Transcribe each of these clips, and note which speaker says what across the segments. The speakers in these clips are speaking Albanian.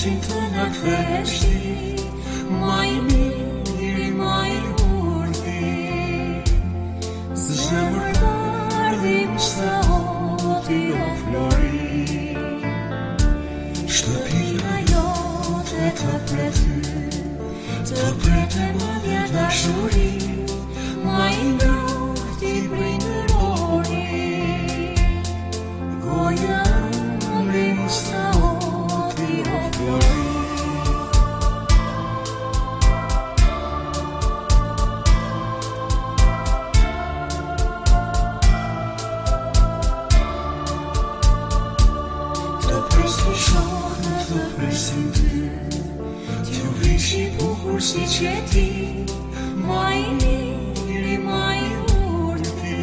Speaker 1: presin të na kthesh ti, ma i miri, ma i urti. Zemër bardhim sa oti o flori, shtëpia jote të prete madhja dashuri, ma i ngrohti prindërori. Goja ëmrin sa oti o flori. Të presim ty, t'ju vishi bukur si që ti, ma i miri, ma i urti.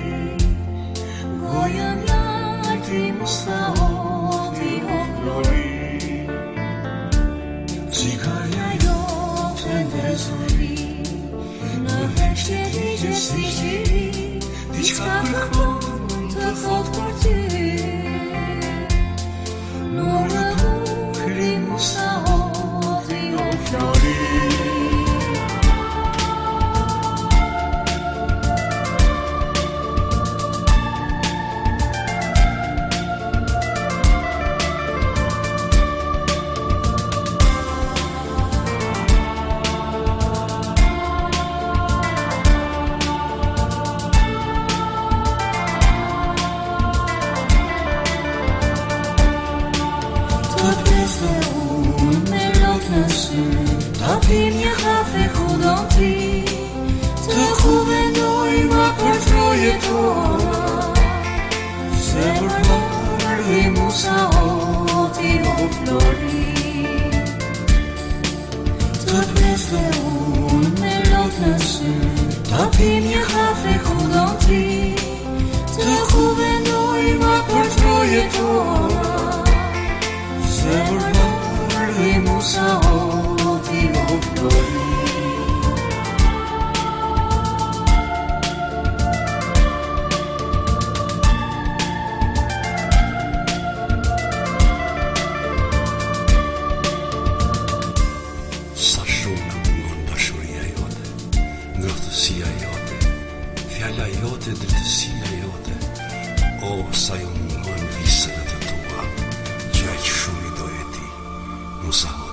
Speaker 1: Goja mlarti sa oti o flori, cigarja jote ndezuri, në heshtje ligje si qiri, diçka kërkon të thot për ty. Sa oti o flori. Ta pim një kafe ku do ti, të ku vendoj ma për troje tora, se për bardhim sa oti o flori. Të pres dhe unë me lot në sy, ta pim një kafe ku do ti, të ku vendoj ma për troje tora, se për bardhim sa oti o flori.
Speaker 2: Sa shumë në mungon dashuria jote, ngrohtësia jote, fjala jote, drejtësia jote. O, sa ju mungon viseve të tua, që aq shumë i doje ti, Musa.